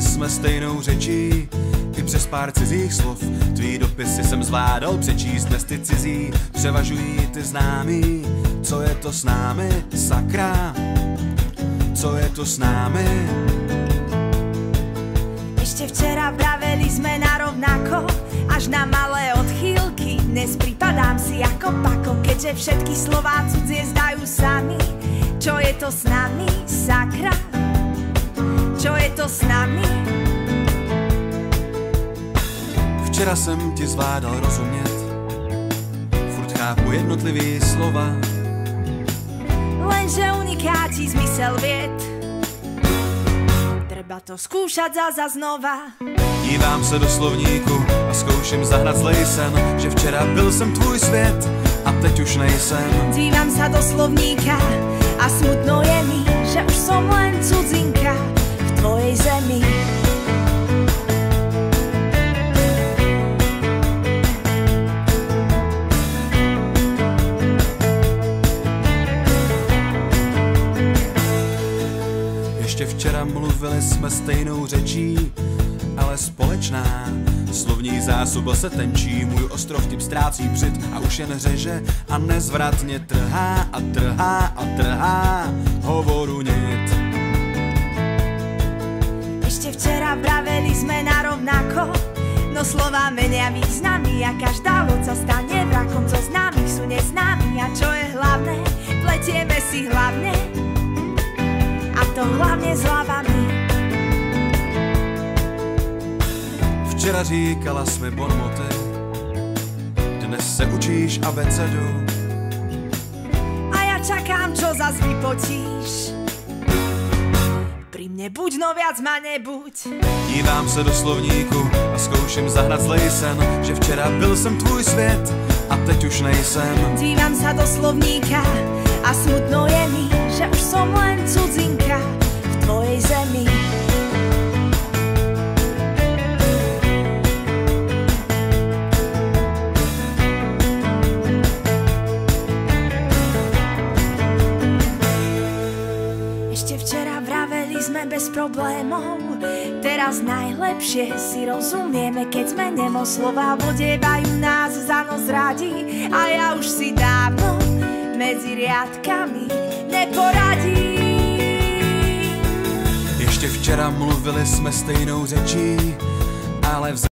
jsme stejnou řečí, i přes pár cizích slov. Tvý dopisy jsem zvládal přečíst, dnes ty cizí převažují ty známý. Co je to s námi, sakra? Co je to s námi? Ešte včera vraveli sme narovnako, až na malé odchýlky. Dnes pripadám si ako pako, keďže všetky slová cudzie zdajú sami. Čo je to s nami, sakra? Čo je to s nami? Včera jsem ti zvládal rozumět, furt chápu jednotlivý slova, lenže unikáti zmysel vied, treba to skúšať za znova. Dívám se do slovníku a zkouším zahnat zlej sen, že včera byl jsem tvůj svět a teď už nejsem. Dívam sa do slovníka a smutno je mi, že už som len cudzinka v tvojej zemi. Ještě včera mluvili jsme stejnou řečí, ale společná. Slovní zásoba se tenčí, můj ostrov typ ztrácí břit a už jen řeže a nezvratně trhá a trhá a trhá hovoru nit. Ešte včera vraveli sme narovnako, no slova menia významy a každá loď sa stane vrakom. Zo známych sú neznámi a čo je hlavné, pletieme si hlavne a to hlavne s hlavami. Včera říkala jsme bonmoty, dnes se učíš abecedu. A ja čakám, čo zas vypotíš. Pri mne buď, no viac ma nebuď. Dívám se do slovníku a zkouším zahnat zlej sen, že včera byl jsem tvůj svět a teď už nejsem. Dívam sa do slovníka a smutno je mi, že už som len cudzinka v tvojej zemi. Bez problémov, teraz najlepšie si rozumieme, keď sme nemo, slova vodievajú nás za nos radi a ja už si dávno medzi riadkami neporadím. Ještě včera mluvili jsme stejnou řečí,